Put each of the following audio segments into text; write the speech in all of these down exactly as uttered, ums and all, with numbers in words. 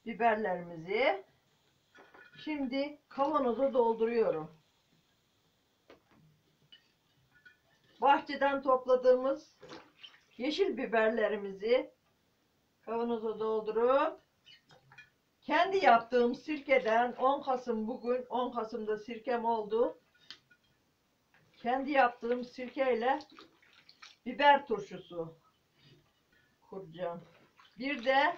biberlerimizi şimdi kavanoza dolduruyorum. Bahçeden topladığımız yeşil biberlerimizi kavanoza doldurup kendi yaptığım sirkeden on Kasım bugün on Kasım'da sirkem oldu. Kendi yaptığım sirkeyle biber turşusu kuracağım. Bir de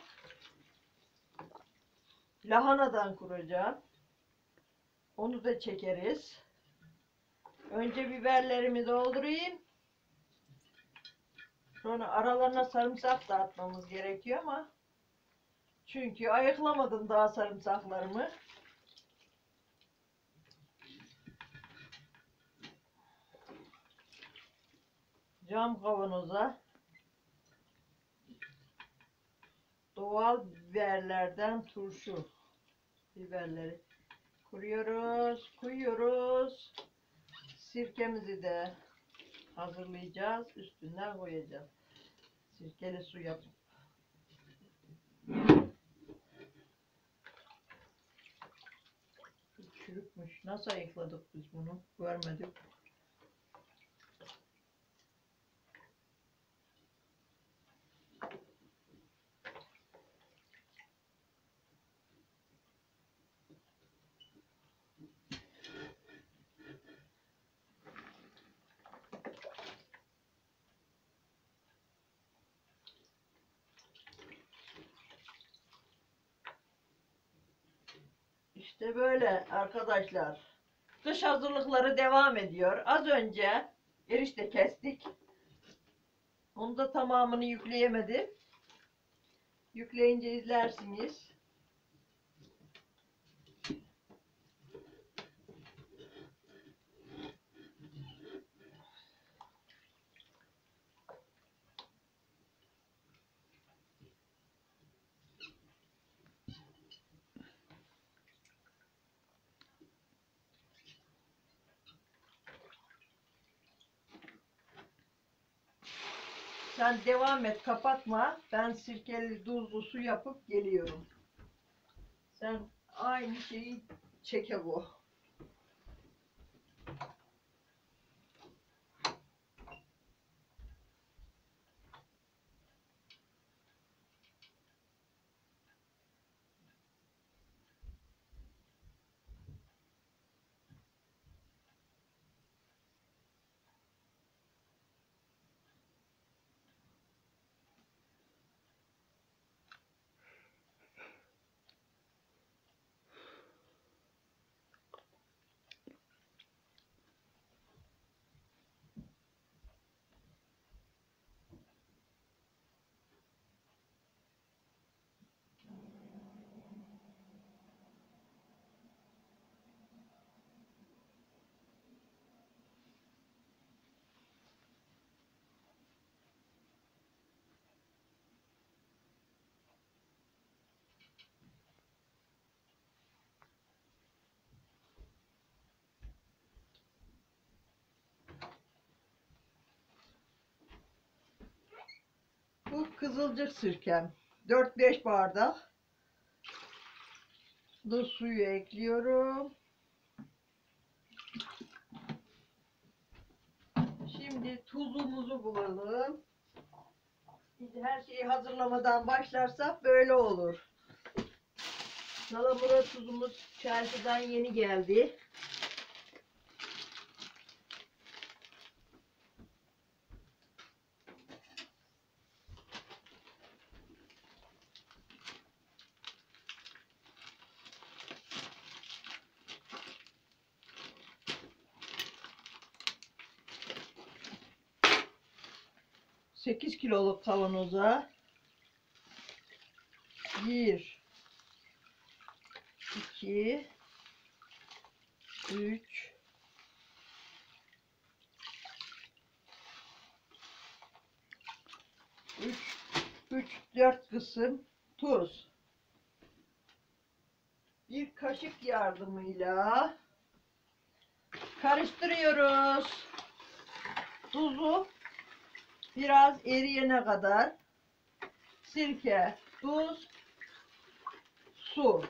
lahanadan kuracağım. Onu da çekeriz. Önce biberlerimi doldurayım. Sonra aralarına sarımsak da atmamız gerekiyor ama çünkü ayıklamadım daha sarımsaklarımı. Cam kavanoza doğal biberlerden turşu biberleri kuruyoruz, koyuyoruz. Sirkemizi de hazırlayacağız, üstünden koyacağız. Sirkeli su yapıp. Çürükmüş. Nasıl ayıkladık biz bunu? Görmedik. İşte böyle arkadaşlar. Kış hazırlıkları devam ediyor. Az önce erişte kestik. Onu da tamamını yükleyemedim. Yükleyince izlersiniz. Sen devam et, kapatma. Ben sirkeli tuzlu su yapıp geliyorum. Sen aynı şeyi çeke bu. Bu kızılcık sirkem. dört beş bardak bu suyu ekliyorum. Şimdi tuzumuzu bulalım. Biz her şeyi hazırlamadan başlarsak böyle olur. Salamura tuzumuz çarşıdan yeni geldi. sekiz kiloluk kavanoza bir, iki, üç, üç, üç, dört kısım tuz. Bir kaşık yardımıyla karıştırıyoruz. Tuzu biraz eriyene kadar sirke, tuz, su.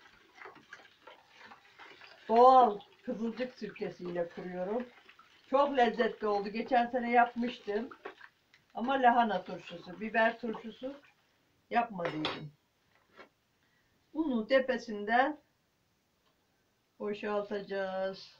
Doğal kızılcık sirkesiyle kuruyorum. Çok lezzetli oldu. Geçen sene yapmıştım. Ama lahana turşusu, biber turşusu yapmadıydım. Bunu tepesinden boşaltacağız.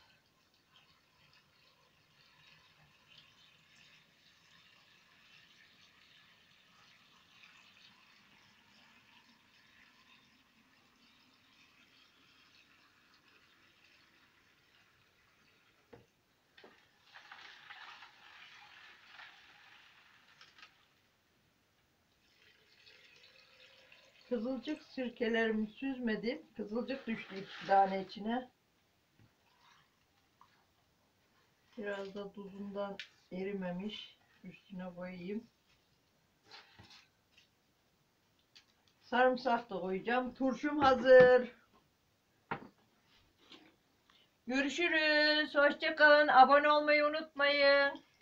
Kızılcık sirkelerimi süzmedim. Kızılcık düştü iki tane içine. Biraz da tuzundan erimemiş. Üstüne koyayım. Sarımsak da koyacağım. Turşum hazır. Görüşürüz. Hoşça kalın. Abone olmayı unutmayın.